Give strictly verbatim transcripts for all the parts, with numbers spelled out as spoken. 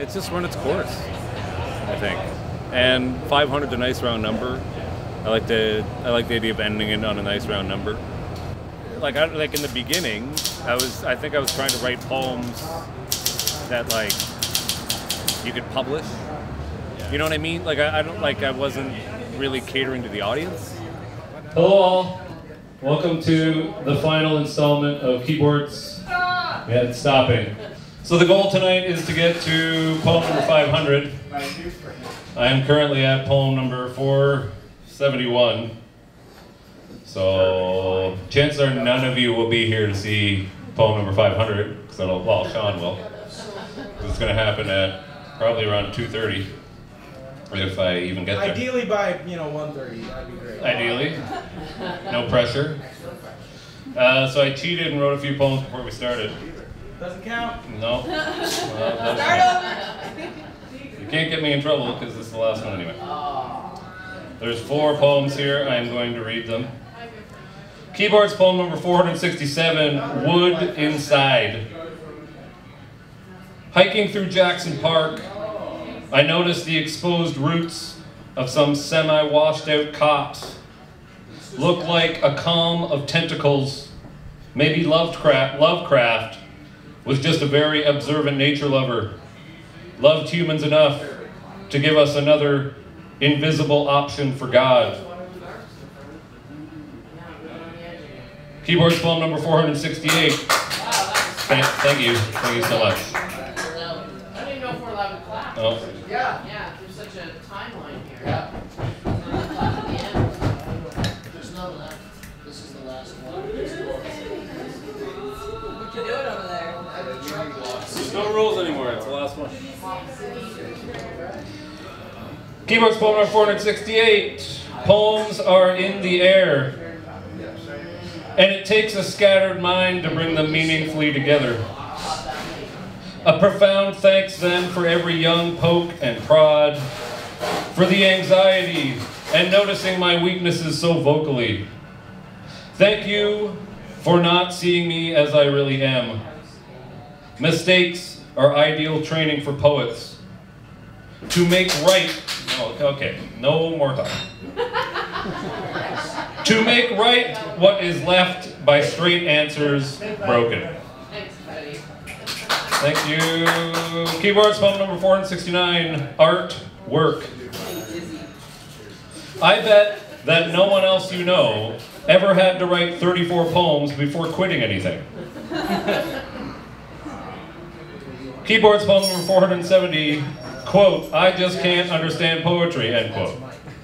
it's just run its course, I think. And five hundred is a nice round number. I like the I like the idea of ending it on a nice round number. Like I, like in the beginning, I was I think I was trying to write poems that like you could publish. You know what I mean? Like I, I don't like I wasn't really catering to the audience. Hello all. Welcome to the final installment of Keyboards. Yeah, it's stopping. So the goal tonight is to get to poem number five hundred. I am currently at poem number four seventy-one. So chances are none of you will be here to see poem number five hundred, because it'll, well, Sean will. It's going to happen at probably around two thirty, if I even get there. Ideally by, you know, one thirty, that'd be great. Ideally. No pressure. Uh, so I cheated and wrote a few poems before we started. Doesn't count. No. Well, Start over. You can't get me in trouble because this is the last one anyway. There's four poems here. I am going to read them. Keyboards poem number four hundred sixty-seven, Wood Inside. Hiking through Jackson Park, I noticed the exposed roots of some semi-washed out copse. Look like a calm of tentacles. Maybe Lovecraft, Lovecraft was just a very observant nature lover. Loved humans enough to give us another invisible option for God. Keyboards poem number four hundred sixty-eight. Thank, thank you. Thank you so much. I don't even know if we're allowed to clap. Oh. Yeah. Yeah, there's such a timeline here. Yeah. There's none left. This is the last one. What you doing over there? There's no rules anymore. It's the last one. Keyboards poem number four hundred sixty-eight. Poems are in the air, and it takes a scattered mind to bring them meaningfully together. A profound thanks then for every young poke and prod, for the anxiety and noticing my weaknesses so vocally. Thank you for not seeing me as I really am. Mistakes are ideal training for poets. To make right, oh, okay, no more talk. To make right what is left by straight answers broken. Thanks, buddy. Thank you. Keyboards poem number four hundred sixty-nine, Art Work. I bet that no one else you know ever had to write thirty-four poems before quitting anything. Keyboards poem number four hundred seventy, quote, I just can't understand poetry, end quote.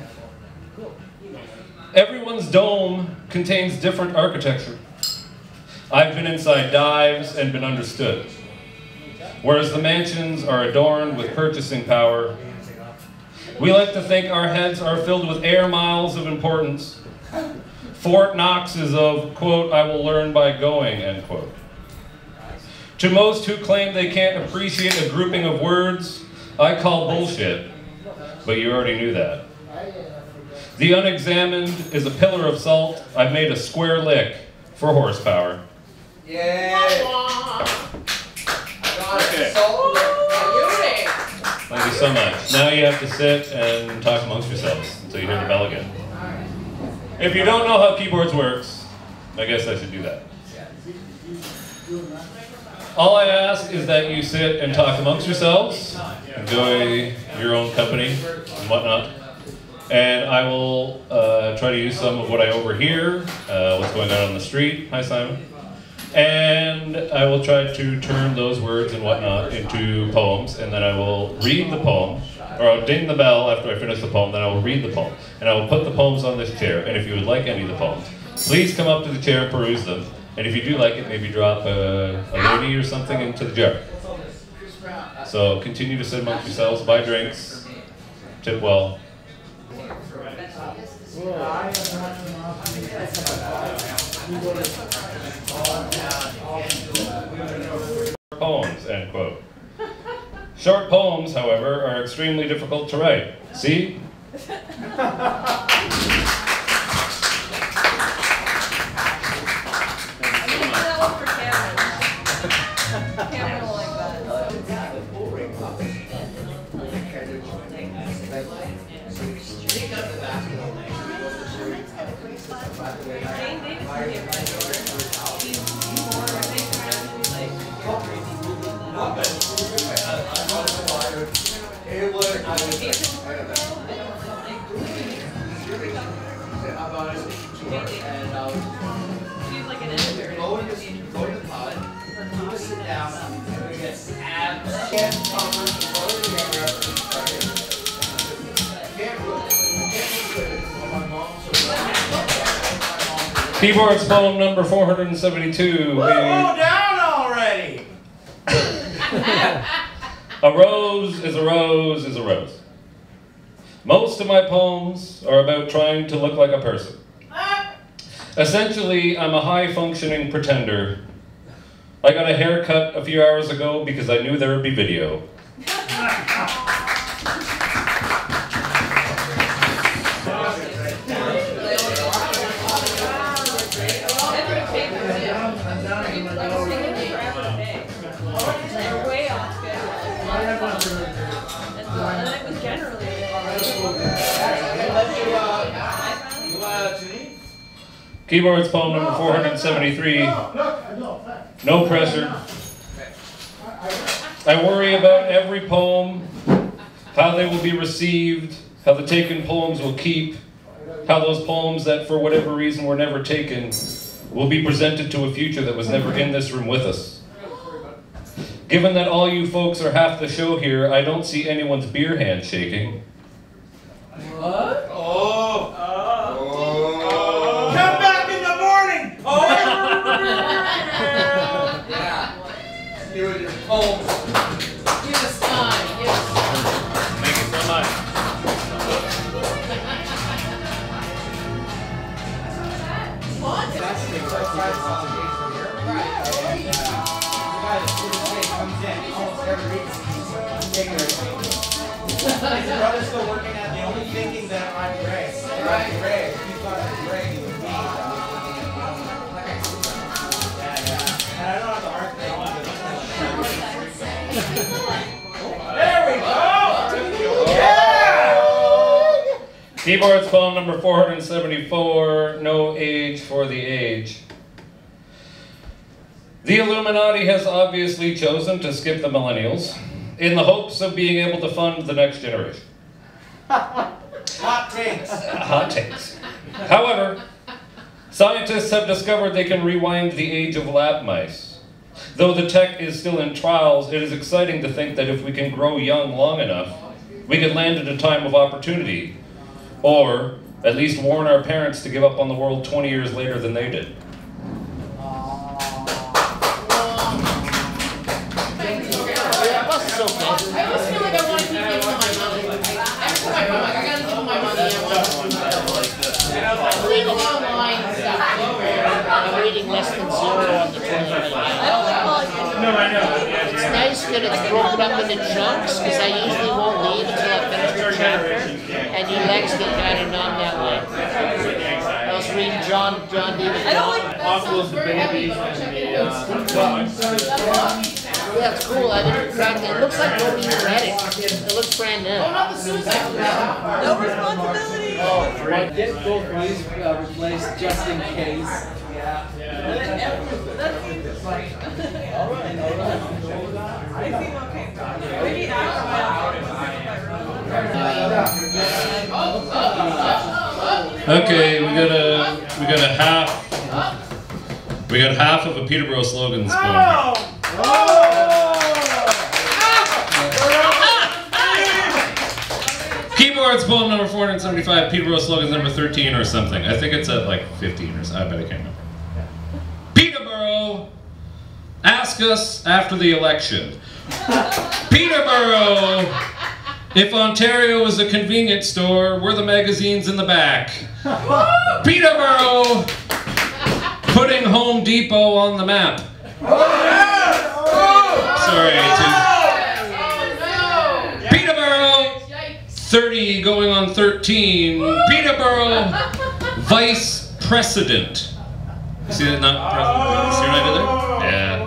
Everyone's dome contains different architecture. I've been inside dives and been understood. Whereas the mansions are adorned with purchasing power, we like to think our heads are filled with air miles of importance. Fort Knox is of, quote, I will learn by going, end quote. To most who claim they can't appreciate a grouping of words, I call bullshit, but you already knew that. The unexamined is a pillar of salt. I've made a square lick for horsepower. Yeah. Okay. Thank you so much. Now you have to sit and talk amongst yourselves until you hear the bell again. If you don't know how keyboards works, I guess I should do that. All I ask is that you sit and talk amongst yourselves, enjoy your own company and whatnot. And I will uh, try to use some of what I overhear, uh, what's going on on the street. Hi, Simon. And I will try to turn those words and whatnot into poems, and then I will read the poem, or I'll ding the bell after I finish the poem, then I will read the poem. And I will put the poems on this chair, and if you would like any of the poems, please come up to the chair and peruse them. And if you do like it, maybe drop a, a lady or something into the jar. So continue to sit amongst yourselves, buy drinks, tip well. Poems, end quote. Short poems, however, are extremely difficult to write. See? Keyboards poem number four hundred seventy-two. Slow down already! A rose is a rose is a rose. Most of my poems are about trying to look like a person. Essentially, I'm a high-functioning pretender. I got a haircut a few hours ago because I knew there would be video. Keyboards poem number four hundred seventy-three. No pressure. I worry about every poem, how they will be received, how the taken poems will keep, how those poems that for whatever reason were never taken will be presented to a future that was never in this room with us. Given that all you folks are half the show here, I don't see anyone's beer hand shaking. What? Oh! Oh! Come back in the morning! Oh! Yeah. You and your poems. Give us time. Give us time. Thank you so much. What? That's the first time comes in almost every week. His brother's still working at the only thinking that I'm Greg. I'm Greg. He thought that Greg was me. Yeah, yeah. And I don't have the art thing on There we go! Yeah! Keyboards poem number four hundred seventy-four, No Age for the Age. The Illuminati has obviously chosen to skip the millennials in the hopes of being able to fund the next generation. Hot takes. Hot takes. However, scientists have discovered they can rewind the age of lab mice. Though the tech is still in trials, it is exciting to think that if we can grow young long enough, we could land at a time of opportunity, or at least warn our parents to give up on the world twenty years later than they did. I always feel like I want to keep giving them my money. Every time I come, like, I gotta give them my money. I want to leave them online and stuff. I'm reading less than zero on the twenty-five. No, I know. It's nice that it's broken up into chunks, because I usually won't leave until I finish the chapter, and your legs get kind of numb that way. I was reading John, John David. I don't like Oswald's the baby and the uh, Yeah, it's cool. I didn't crack it. It looks like nobody even read it. It looks brand new. Oh, not the suicide. No responsibility. Right, get both of these uh, replaced just in case. Okay, we got a we got a half we got half of a Peterborough slogan this poem. Keyboards poem number four hundred seventy-five, Peterborough slogans number thirteen or something. I think it's at like fifteen or something. I bet I can't remember. Peterborough, ask us after the election. Peterborough, if Ontario is a convenience store, we're the magazines in the back. Peterborough, putting Home Depot on the map. Sorry, too. Peterborough, thirty going on thirteen. Peterborough, vice precedent. You see that? Not president. See what I did there? Yeah.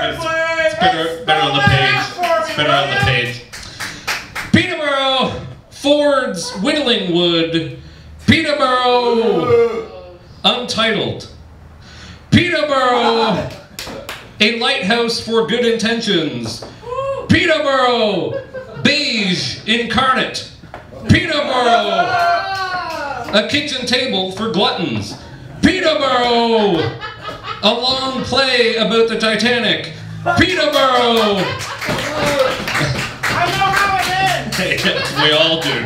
It's better, it's better, better on the page. It's better on the page. Peterborough, Ford's Whittling Wood, Peterborough, Untitled. Peterborough, a lighthouse for good intentions. Peterborough, beige incarnate. Peterborough, a kitchen table for gluttons. Peterborough, a long play about the Titanic. Peterborough. I know how it ends! We all do.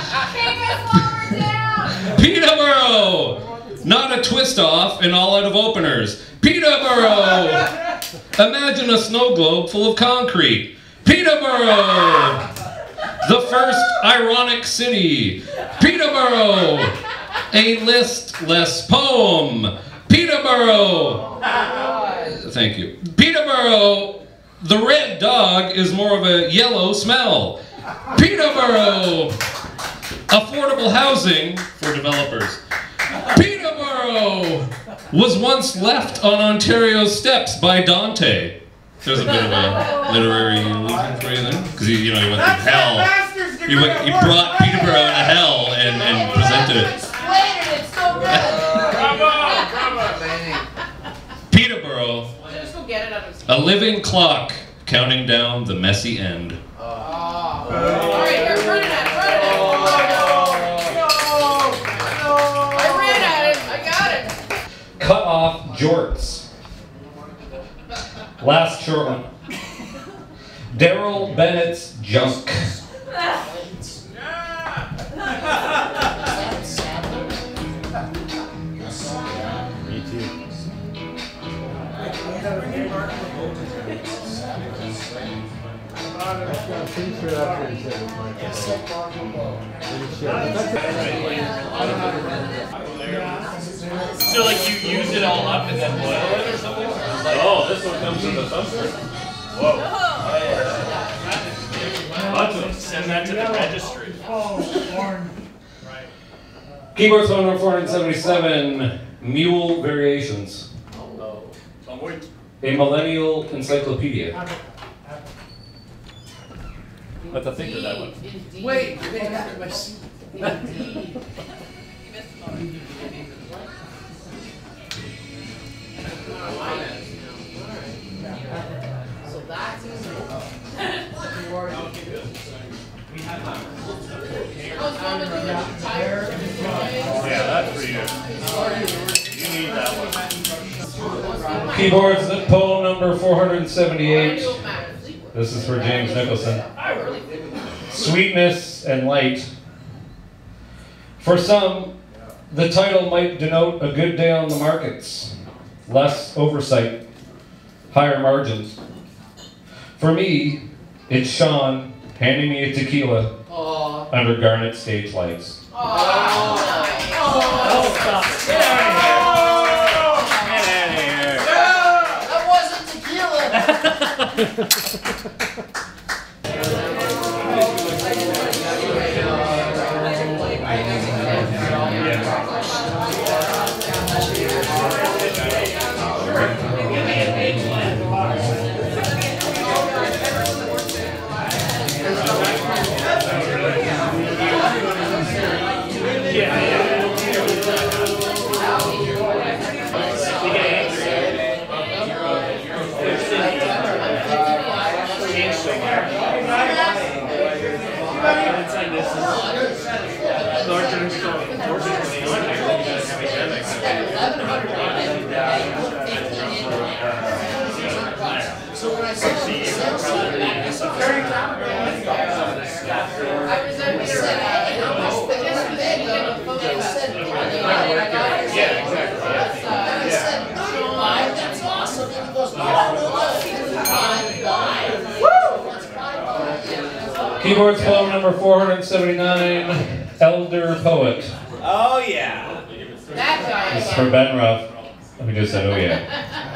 Peterborough, not a twist off and all out of openers. Peterborough, imagine a snow globe full of concrete. Peterborough, the first ironic city. Peterborough, a listless poem. Peterborough, thank you. Peterborough, the red dog is more of a yellow smell. Peterborough, affordable housing for developers. Peterborough was once left on Ontario's steps by Dante. There's a bit of a literary allusion for you there, because he, you know, he went through hell. He, went, he brought Peterborough to hell and, and presented it. Explain it, it's so good. Bravo! Bravo! Peterborough, Just go get it out of a living clock counting down the messy end. Oh. All right, here, run it at it, run it at it. I ran at it, I got it. Cut off jorts. Last short one. Daryl Bennett's junk. Me too. So like you use it all up and then boil it or something? Like, Oh, this one comes with a thumper. whoa. Send that to the registry. Keyboard phone number four hundred seventy-seven. Mule Variations. A millennial encyclopedia. Let the think of that one. Indeed. Wait, wait, Indeed. So that's easy. How's one with the tire? Yeah, that's for you. You need that one. Keyboards, the poem number four hundred seventy-eight. This is for James Nicholson. Sweetness and light. For some, the title might denote a good day on the markets, less oversight, higher margins. For me, it's Sean handing me a tequila Aw. under Garnet stage lights. Oh, nice. Oh, stop. Get out of Get out of here. That wasn't tequila. So when I said she was very common, I was under the set. I know, but yesterday, the photo said, yeah, exactly. I said, why? That's awesome. And he goes, no, no, no. Keyboards poem number four hundred seventy-nine, Elder Poet. Oh yeah. That guy. This is for Ben Ruff. We just said, oh yeah.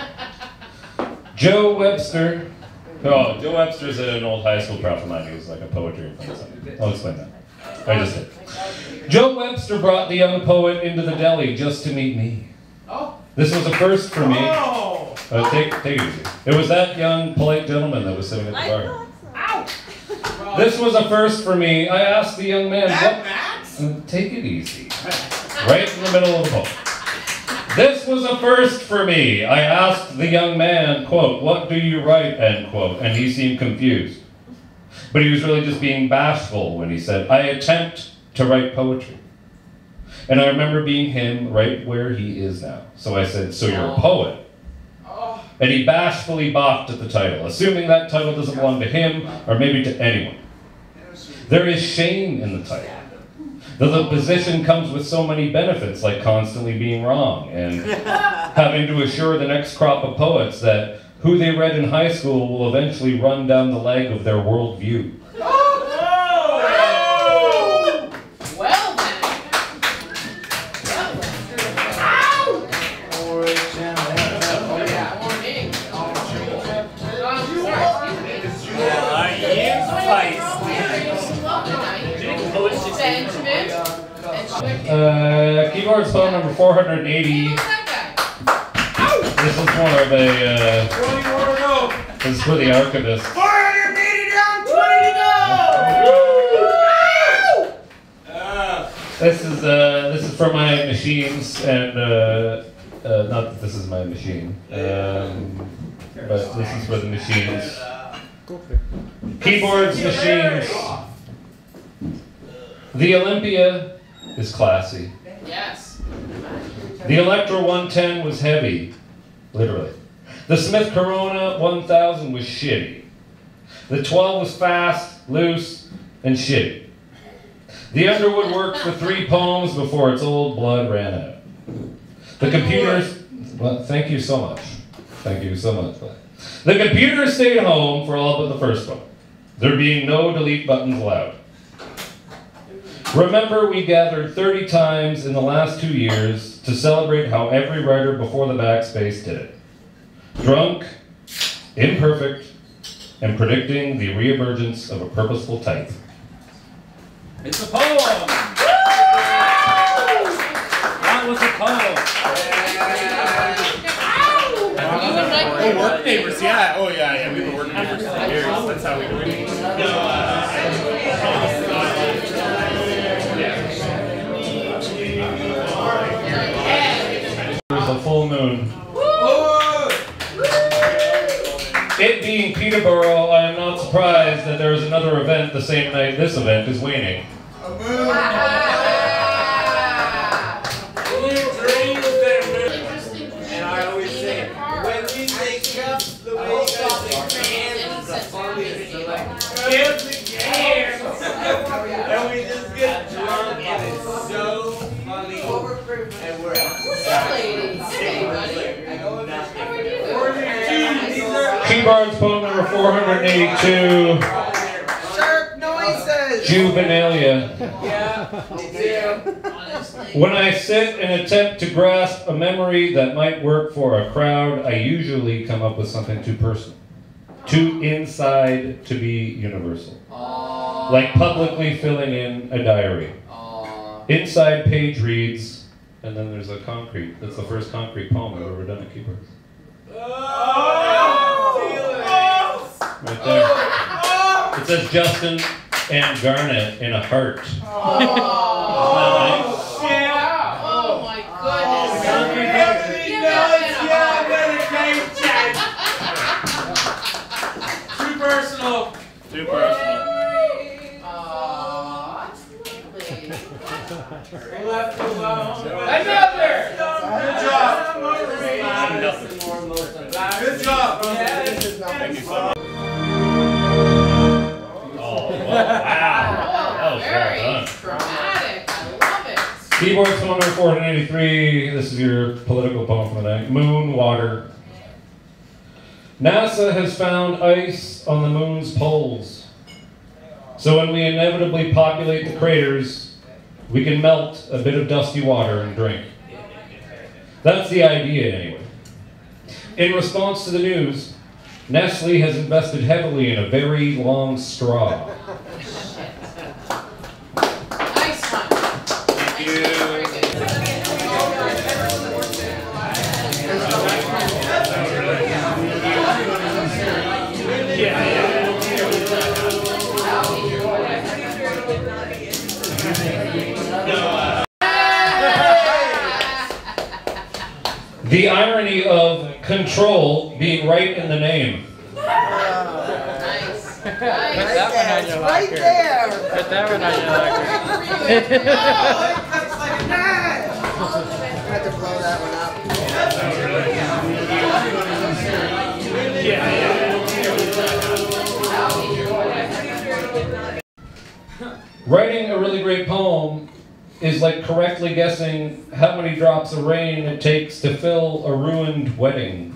Joe Webster. Oh, Joe Webster's an old high school prof of mine. He was like a poetry professor. I'll explain that. I just did. Joe Webster brought the young poet into the deli just to meet me. Oh. This was a first for me. Oh. Uh, take, take it easy. It was that young, polite gentleman that was sitting at the bar. Ow! This was a first for me. I asked the young man, what... Take it easy. Right in the middle of the poem. This was a first for me. I asked the young man, quote, what do you write, end quote, and he seemed confused. But he was really just being bashful when he said, I attempt to write poetry. And I remember being him right where he is now. So I said, so you're a poet? And he bashfully balked at the title, assuming that title doesn't belong to him or maybe to anyone. There is shame in the title. Though the position comes with so many benefits, like constantly being wrong and having to assure the next crop of poets that who they read in high school will eventually run down the leg of their worldview. Well then. Uh, keyboard's phone number four hundred eighty. This is more of a, uh, this is for the archivist. four hundred eighty down, twenty to go! This is, uh, this is for my machines, and, uh, uh, not that this is my machine, um, but this is for the machines. Keyboards, machines. The Olympia is classy. Yes. The Electra one ten was heavy, literally. The Smith Corona one thousand was shitty. The twelve was fast, loose, and shitty. The Underwood worked for three poems before its old blood ran out. The computers, well, thank you so much. Thank you so much. The computer stayed home for all but the first one, there being no delete buttons allowed. Remember, we gathered thirty times in the last two years to celebrate how every writer before the backspace did it. Drunk, imperfect, and predicting the reemergence of a purposeful type. It's a poem! That was a poem! Oh, work papers, yeah. Oh, yeah, yeah. We've been working papers for years. That's how we do it. There's a full moon. It being Peterborough, I am not surprised that there is another event the same night this event is waning. And I always say, when we take up the way you guys take hands, the funniest are like, hands again! And we just get drunk and it's so funny. And we're out. Keyboard's poem number four hundred eighty-two. Sharp noises! Juvenalia. Yeah, me too. When I sit and attempt to grasp a memory that might work for a crowd, I usually come up with something too personal. Too inside to be universal. Aww. Like publicly filling in a diary. Aww. Inside page reads, and then there's a concrete. That's the first concrete poem I've ever done at Keyboards. Right there. It says Justin and Garnet in a heart. Oh, yeah. Oh my goodness. Everybody knows you have better Too personal. Too personal. Aww, that's lovely. Left alone. Another! Good job. Good job. Thank you so much. Oh, wow. That was Very well done. dramatic. I love it. Keyboard poem number four hundred eighty-three. This is your political poem for the night. Moon water. NASA has found ice on the moon's poles. So when we inevitably populate the craters, we can melt a bit of dusty water and drink. That's the idea anyway. In response to the news, Nestle has invested heavily in a very long straw. Nice one. Thank you. Very good. Yeah, yeah. The irony of control being right in the name. Nice. Put that one on your Right locker. there. Put that one on your locker. Cuts like a knife. I had to blow that one up. Writing a really great poem is like correctly guessing how many drops of rain it takes to fill a ruined wedding.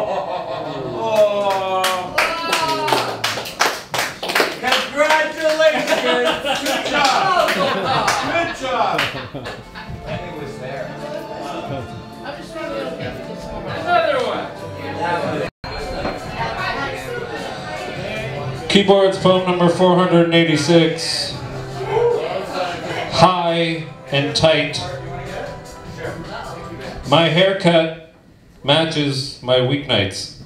Congratulations! Good job! Good job! It was there. I'm just trying to get this one. Another one! Keyboards poem number four hundred eighty-six. High and tight. My haircut matches my weeknights.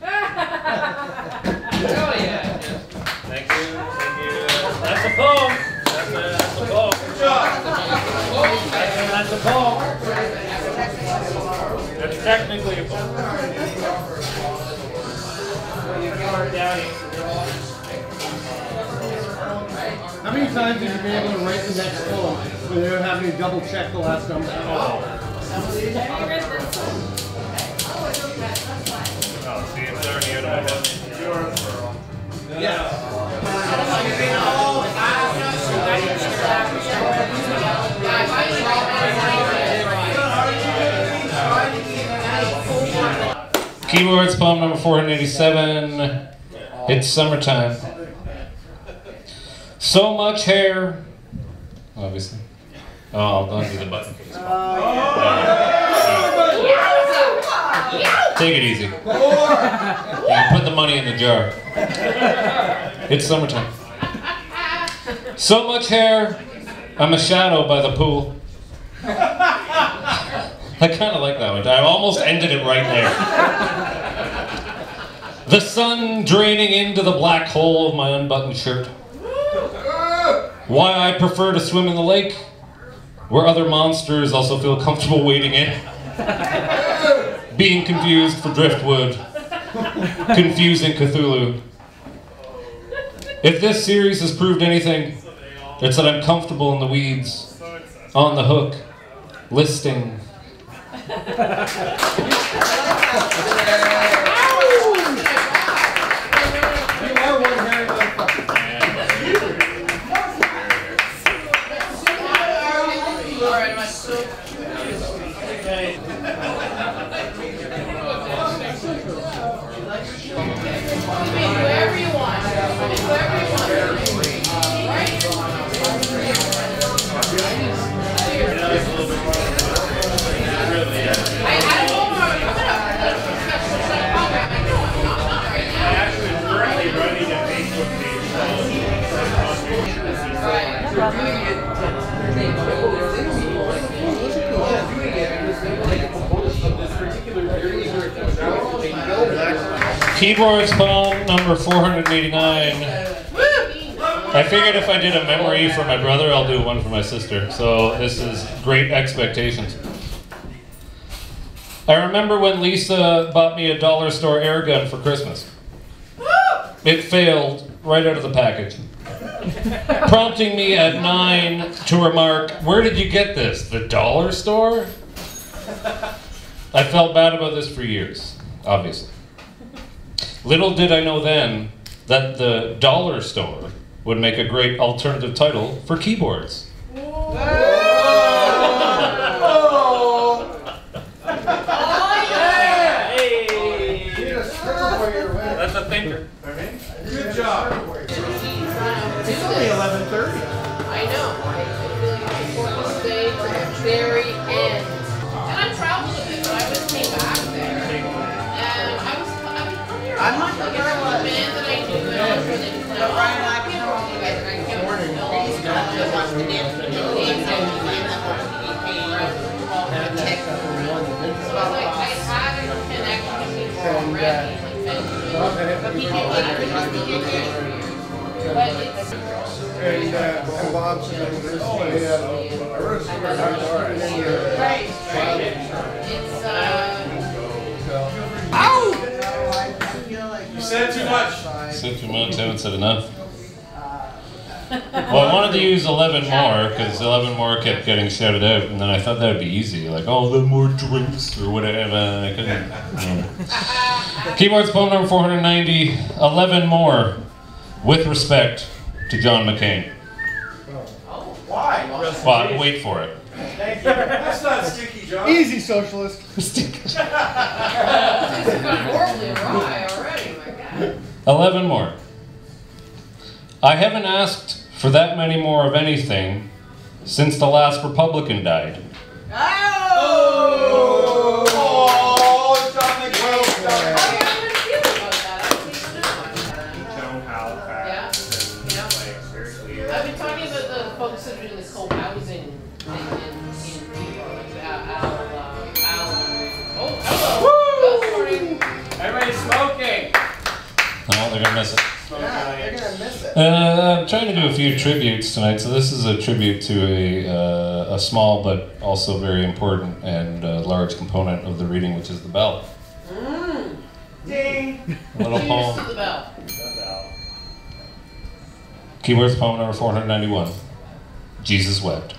Thank you, thank you. That's a poem. That's a, that's a poem. Good job! That's a poem. That's technically a poem. How many times have you been able to write the next poem without having to double check the last number? Oh, see, it's already out of my head. Keyboards poem number four hundred eighty-seven. It's summertime. So much hair. Obviously. Oh, don't do the button for this one. Take it easy. You can put the money in the jar. It's summertime. So much hair. I'm a shadow by the pool. I kind of like that one. I almost ended it right there. The sun draining into the black hole of my unbuttoned shirt. Why I prefer to swim in the lake, where other monsters also feel comfortable wading in. Being confused for driftwood. Confusing Cthulhu. If this series has proved anything, it's that I'm comfortable in the weeds, on the hook, listing. Alright, my so whoever you want. Whoever you want. Right? I, I don't know where I'm coming up. I know I'm not, not right now. I actually am currently running a Facebook page Keyboards poem number four hundred eighty-nine. I figured if I did a memory for my brother, I'll do one for my sister. So this is Great Expectations. I remember when Lisa bought me a dollar store air gun for Christmas. It failed right out of the package, prompting me at nine to remark, "Where did you get this? The dollar store?" I felt bad about this for years, obviously. Little did I know then that the dollar store would make a great alternative title for keyboards. Oh, That's a thinker. Good job. It's only eleven thirty. I know. I feel like I want to stay to the very end. And I traveled a bit, but I just came back there. And I was, I was from here. I'm not like sure a what- band that I knew, and I was really like, But oh, Ryan, I I can't can rock you guys, and I can't rock you all. He's got to watch the dance with the games and he made that one. He paid all the tickets. So like, I had a connection with people already, like, but people like, I could just be a good for you. But it's, And, uh, and Bob's uh, they, uh, right, right. It's, uh, said too much. Said too much, haven't said enough. Well, I wanted to use eleven more, because eleven more kept getting shouted out, and then I thought that would be easy, like, oh, eleven more drinks, or whatever, and I couldn't. Mm. Keyboards poem number four hundred ninety, eleven more, with respect to John McCain. Why? Well, wait for it. Thank you. That's not sticky, John. Easy, socialist. It's gone horribly awry already, my God. eleven more. I haven't asked for that many more of anything since the last Republican died. Oh! Oh, John McCain. I've been talking about the folks that are doing this whole housing thing in, in Peterborough. Like Al, Al, uh, Al, oh, hello. Good morning. Everybody's smoking. Oh, they're gonna miss it. Yeah, they're gonna miss it. Uh, I'm trying to do a few tributes tonight, so this is a tribute to a, uh, a small but also very important and uh, large component of the reading, which is the bell. Mm. Ding. A little Cheers poem. to the bell. Keywords poem number four hundred ninety-one. Jesus wept.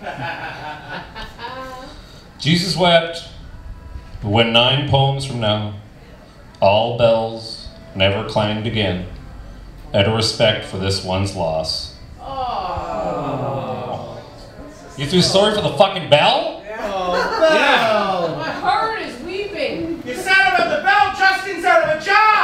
Jesus wept when nine poems from now, all bells never clanged again, out of respect for this one's loss. Oh. You feel sorry for the fucking bell? Oh, bell. My heart is weeping. You sound about the bell, Justin's out of a job!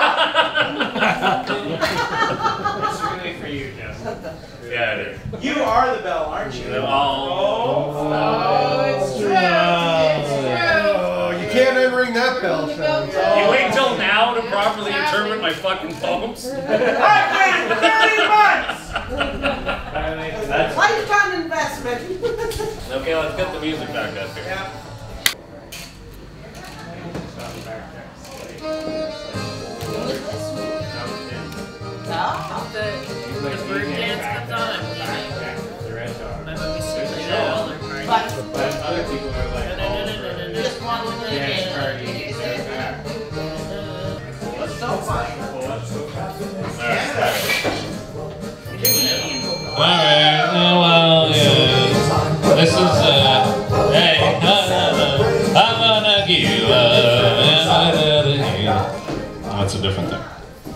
It's really for you, Justin. Yeah, it is. You are the bell, aren't you? Oh. Oh, it's true. It's true. Oh, you can't unring that bell, The bell son. You wait till now to properly interpret my fucking poems? I've waited thirty months! That's Lifetime investment. Okay, let's get the music back up here. Yeah. Ah. The, the bird dance comes on, I'm leaving. My mommy's secretly at all their parties. But But other people are like, No, no, no, no, no, no. just one with the dance dance. party. It's so fun. Alright, oh well, yeah. This is, uh, hey, na na na, I'm gonna give, uh, that's a different thing.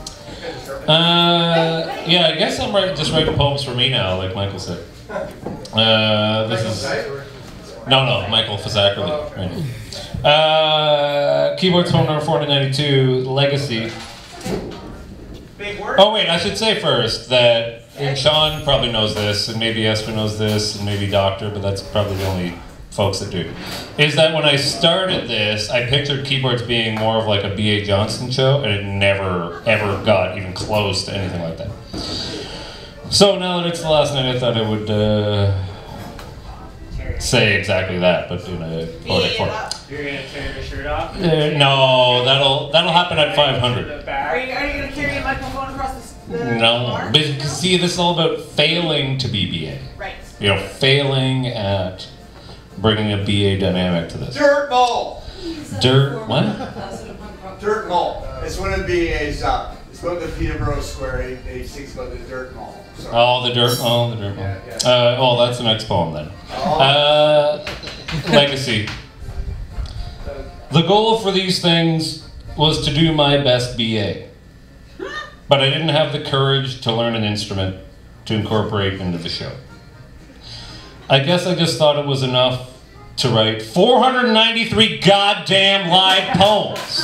Uh, yeah, I guess I'm right, just writing poems for me now, like Michael said. Uh, this is, no, no, Michael Fazzackerly. Right. Uh, keyboards poem number four hundred ninety-two, Legacy. Big word. Oh wait, I should say first that, and Sean probably knows this, and maybe Esther knows this, and maybe Doctor, but that's probably the only folks that do, is that when I started this, I pictured keyboards being more of like a B A Johnson show, and it never, ever got even close to anything like that. So now that it's the last night, I thought I would uh, say exactly that, but in a poetic form. You're gonna tear your shirt off? Uh, no, that'll that'll happen at five hundred. The Are back. you, are you going to carry a microphone across the, the No, bar? but you see, this is all about failing to be B A. Right. You know, failing at bringing a B A dynamic to this. Dirt ball. Dirt, what? Dirt mall. It's one of the B A's up. It's about the Peterborough Square, eight eighty-six, about the dirt mall. Sorry. Oh, the dirt, oh, the dirt one. Yeah, yeah. Uh, oh, that's the next poem then. Oh. Uh, legacy. The goal for these things was to do my best B A. But I didn't have the courage to learn an instrument to incorporate into the show. I guess I just thought it was enough to write four hundred ninety-three goddamn live poems.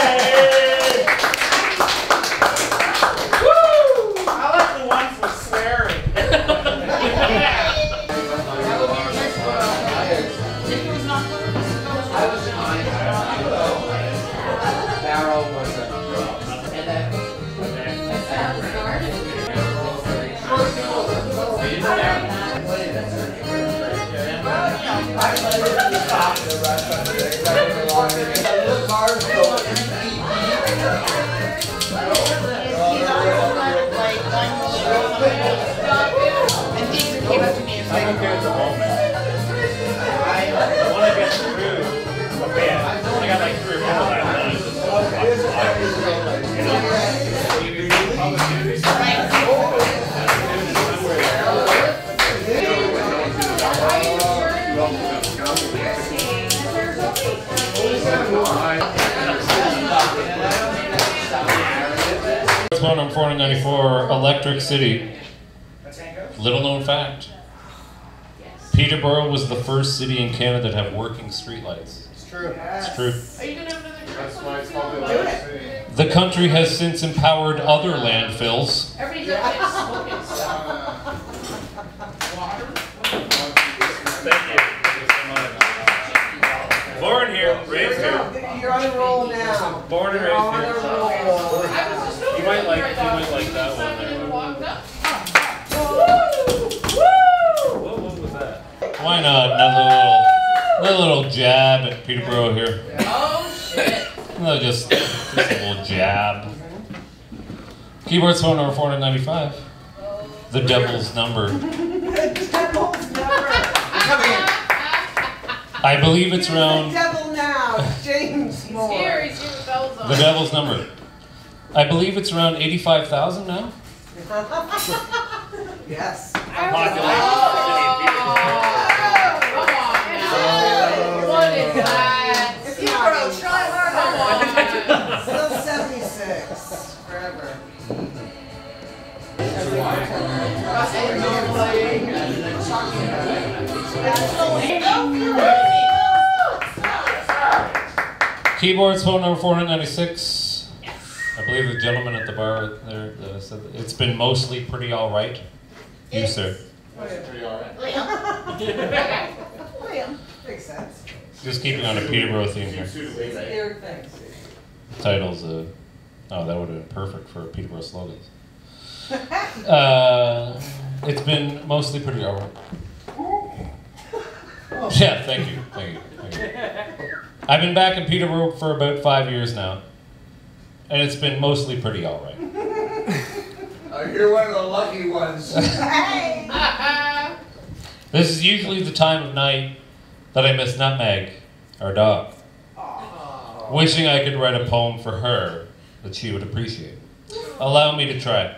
I like the ones with swearing. Barrel was a and then I let it stop the rest of the day. The little cars go four hundred ninety-four, Electric City. Little known fact. Peterborough was the first city in Canada to have working streetlights. It's true. It's true. Are you gonna have another drink? That's why it's called the Electric City. The country has since empowered other landfills. Everybody's up there smoking stuff. Water? Thank you. Thank you so much. Born here, raised here. You're on a roll now. Born and You're on raised a here. roll. I was just over You might like, there, I you thought might like that one somebody there. walked up. What, what was that? Why not? Another little, little, little jab at Peterborough here. Oh shit. No, just, just a little jab. Keyboard's phone number four hundred ninety-five. The Devil's Number. The devil's number. Come in. I believe it's The around devil now, James Moore. Here, he's here with bells on. the Devil's Number. I believe it's around eighty-five thousand now. Yes. Population of the city of Peterborough. Come on now. What is that? It's not. Try Come on. Still seventy-six. Forever. Keyboard's phone number four hundred ninety-six. I believe the gentleman at the bar there uh, said that it's been mostly pretty all right. You, sir. Pretty alright. William. Makes sense. Just keeping on a Peterborough theme here. Here, thanks. Titles, uh, oh, that would have been perfect for Peterborough slogans. Uh, it's been mostly pretty all right. Yeah, thank you, thank you, thank you. I've been back in Peterborough for about five years now, and it's been mostly pretty all right. Oh, you're one of the lucky ones. Hey! This is usually the time of night that I miss Nutmeg, our dog. Aww. Wishing I could write a poem for her that she would appreciate. Allow me to try.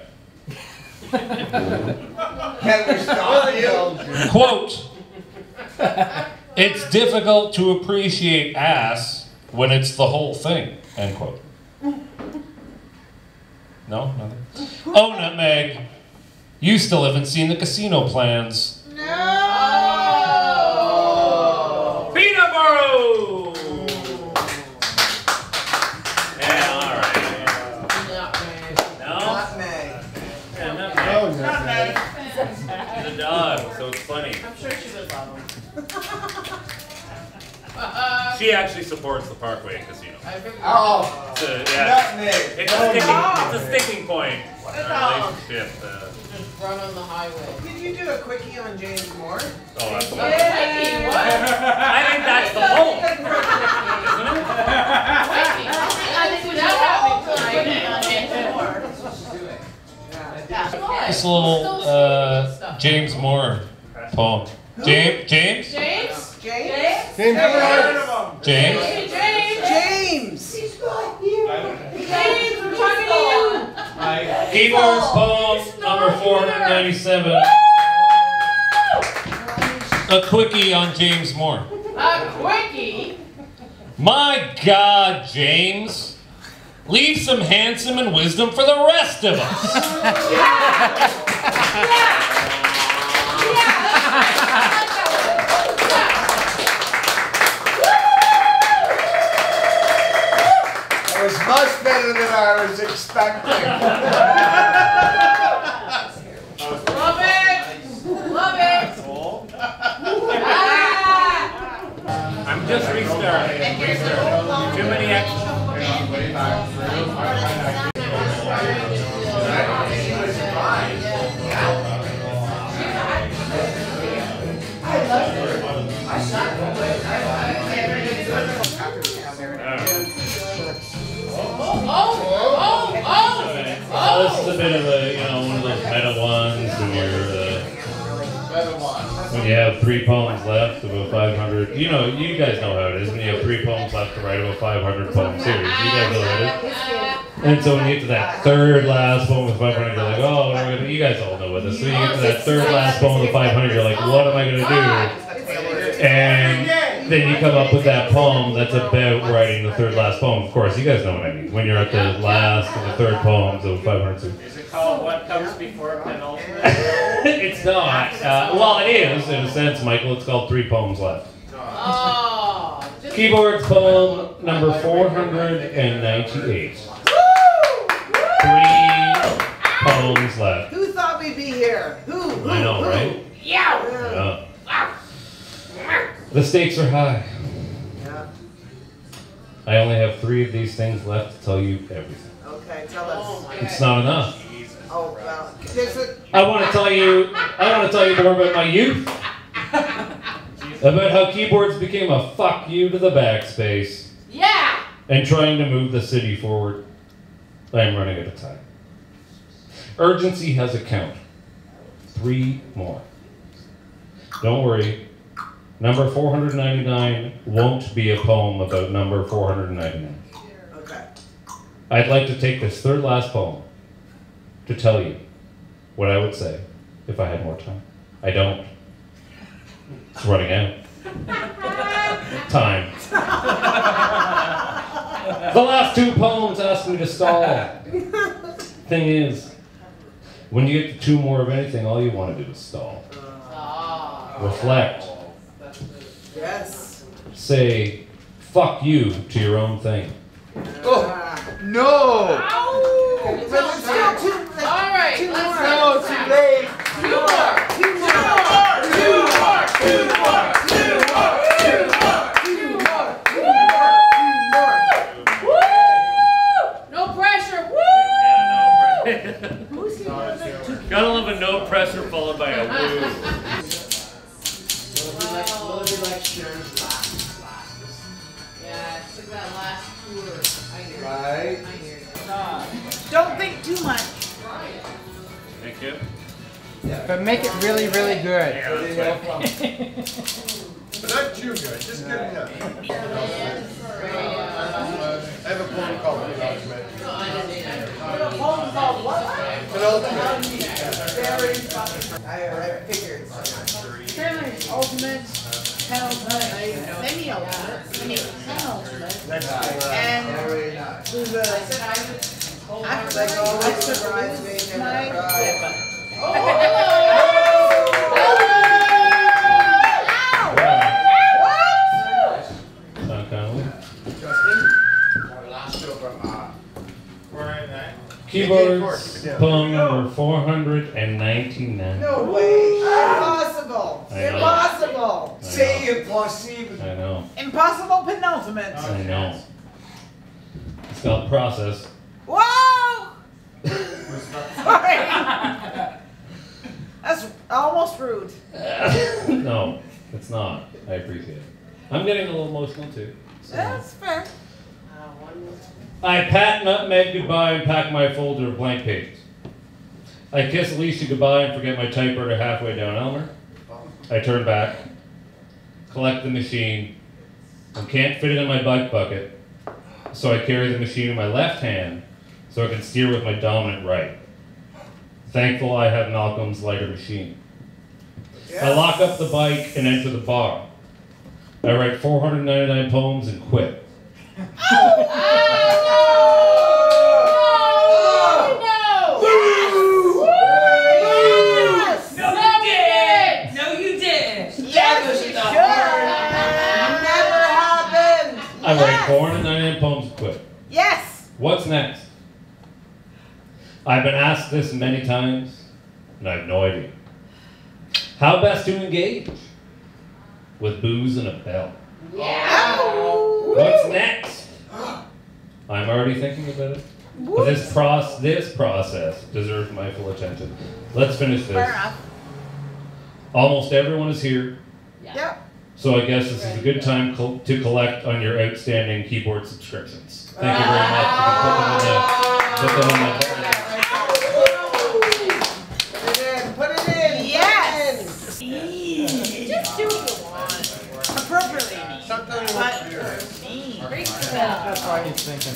Can we stop you? Quote, it's difficult to appreciate ass when it's the whole thing, end quote. No? Nothing? Oh, Nutmeg, you still haven't seen the casino plans. No! Peterborough! Yeah, alright. No? Nutmeg. Yeah, not Oh, me. Nutmeg. He's a dog, so it's funny. I'm sure she would love him. She actually supports the Parkway Casino. I figured- Oh, It's a, yeah, nutmeg. it's a sticking, it's a sticking point in our relationship. Uh, Just run on the highway. Did you do a quickie on James Moore? oh, absolutely. Wait, what? I think that's the whole. Isn't it? I think we don't have This little uh, James Moore poem. James? James? James? James? James James? Hey, James! James! James, we're talking to you! Keyboard's poem number four hundred ninety-seven. A quickie on James Moore. A quickie? My God, James. Leave some handsome and wisdom for the rest of us. It was much better than I was expecting. Love it! Love it! Ah! I'm just restarting. Restarting. Too many extras. Oh, this is a bit of a, you know, one of those meta ones when you're, uh, when you have three poems left of a five hundred, you know, you guys know how it is when you have three poems left to write of a five hundred poem series. You guys know how it is. And so when you get to that third last poem with five hundred, you're like, oh, what am I gonna do? You guys all know what this is. So you get to that third last poem with five hundred, you're like, what am I gonna do? And then you come up with that poem that's about writing the third last poem. Of course, you guys know what I mean. When you're at the last of the third poems of five hundred two. Is it called What Comes Before Penultimate? It's not. Uh, well, it is in a sense, Michael. It's called Three Poems Left. Oh. Keyboard's poem number four hundred ninety-eight. Three poems left. Who thought we'd be here? Who? who I know, who? right? Yeah. Yeah. The stakes are high. Yeah. I only have three of these things left to tell you everything. Okay, tell us. It's not enough. Oh, well, there's a... I want to tell you. I want to tell you more about my youth. About how keyboards became a fuck you to the backspace. Yeah. And trying to move the city forward. I am running out of time. Urgency has a count. Three more. Don't worry. Number four hundred ninety-nine won't be a poem about number four hundred ninety-nine. Okay. I'd like to take this third last poem to tell you what I would say if I had more time. I don't. It's running out. Time. The last two poems asked me to stall. Thing is, when you get to two more of anything, all you want to do is stall. Reflect. Yes. Say, fuck you to your own thing. Oh, no! Ow. But it's still too, like, All right, two let's more. go. No, too late! Two more. Two more. Two more. Two more. Two more. Two more. Two more. Two more. Two more. Woo! No pressure. Woo! Who's Gotta love a no pressure followed by a woo. Will it be like, will it be like Sharon's last classes? Yeah, it's like that last tour. I hear you. Right? I hear you. Don't think too much. Thank you. But make it really, really good. But not too good, just good enough. I have a poem called Penultimate. A poem called what? Penultimate. Very funny. I, I figured. Ultimate, penultimate, semi-ultimate, semi-penultimate. And there's a, after they go, I surprise me and my equipment. Oh, hello. Sound kind of weird. Keyboards, poem number four hundred ninety-nine. No way. Impossible. I know. Impossible. Say impossible. I know. Impossible penultimate. I know. It's called process. Whoa! Sorry. That's almost rude. No, it's not. I appreciate it. I'm getting a little emotional too. So. That's fair. I pat Nutmeg goodbye and pack my folder of blank pages. I kiss Alicia goodbye and forget my typewriter halfway down Elmer. I turn back, collect the machine, and can't fit it in my bike bucket, so I carry the machine in my left hand so I can steer with my dominant right. Thankful I have Malcolm's lighter machine. Yes. I lock up the bike and enter the bar. I write four hundred ninety-nine poems and quit. I write four hundred ninety-nine poems and quit. Yes. What's next? I've been asked this many times, and I have no idea. How best to engage? With booze and a bell. Yeah. What's next? I'm already thinking about it. But this, proce this process deserves my full attention. Let's finish Fair this. enough. Almost everyone is here, Yep. so I guess this is a good time co to collect on your outstanding keyboard subscriptions. Thank you very much. You can put them in the, put them in the Put it in. Put it in. Yes. Just do what you want. Appropriately. Sometimes But Me. Break the That's what I was thinking.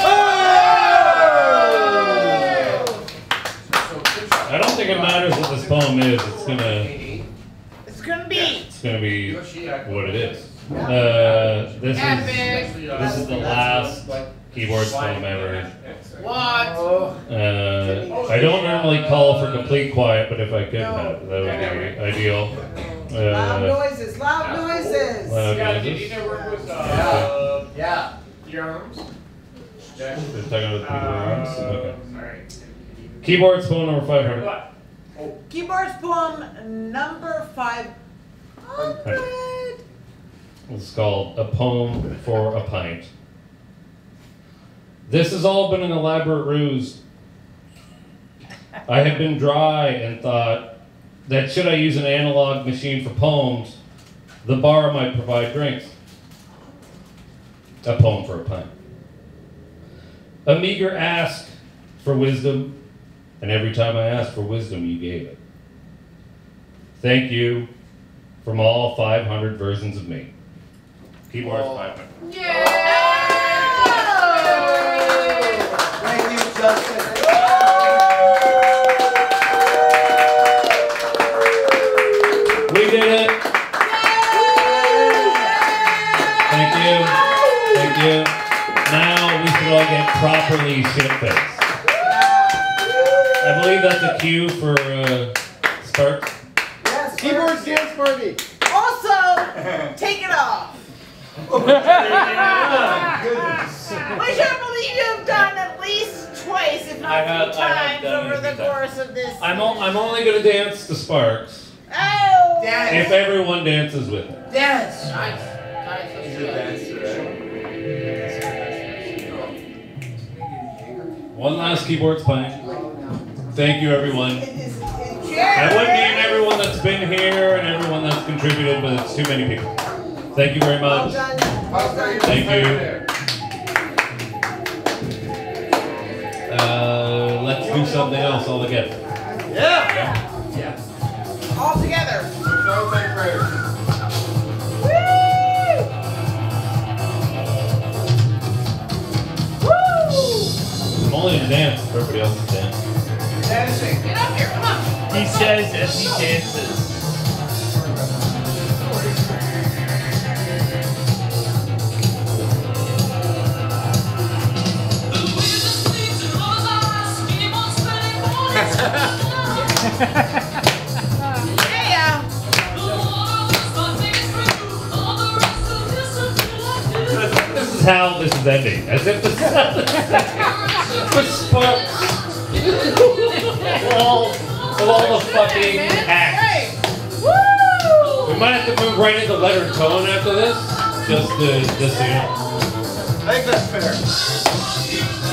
I don't think it matters that this poem is, it's gonna It's gonna be. it's gonna be what it is. Uh, this is this is the last keyboard poem ever. What? Uh, I don't normally call for complete quiet, but if I could have it, that would be ideal. Loud Uh, noises, loud noises. loud Yeah, you noises. need to work with uh, Yeah. your arms. They're talking about the keyboards. Okay. Alright. Keyboards poem number five hundred. What? Keyboards poem number five hundred. It's called A Poem for a Pint. This has all been an elaborate ruse. I have been dry and thought that should I use an analog machine for poems, the bar might provide drinks. A poem for a pint. A meager ask for wisdom, and every time I asked for wisdom, you gave it. Thank you from all five hundred versions of me. Keyboards five hundred. Thank you, Justin. We did it. Thank you. Thank you. Now we should all get properly shit-faced. I believe that's a cue for uh, Sparks. Yes, Keyboard dance party. Also, take it off. We should believe you have done at least twice, if I not have- three I have times done over it the three times. course of this. I'm, o- I'm only going to dance to Sparks Oh! if everyone dances with me. Dance. Nice. Nice, let's do it. One last keyboards pint. Thank you, everyone. It is- it's I would name everyone that's been here and everyone that's contributed, but it's too many people. Thank you very Well much. done. Well done. Thank you. Uh, let's do something else all together. Yeah. All together. No typewriter. I'm only to dance if everybody else is dancing. Dancing. Get up here, come on. He says as he dances. Yeah. This is how this is ending. As if this is how this is ending. With Sparks. all, of all the fucking acts. We might have to move right into letter tone after this. Just to, just so you know. I think that's fair.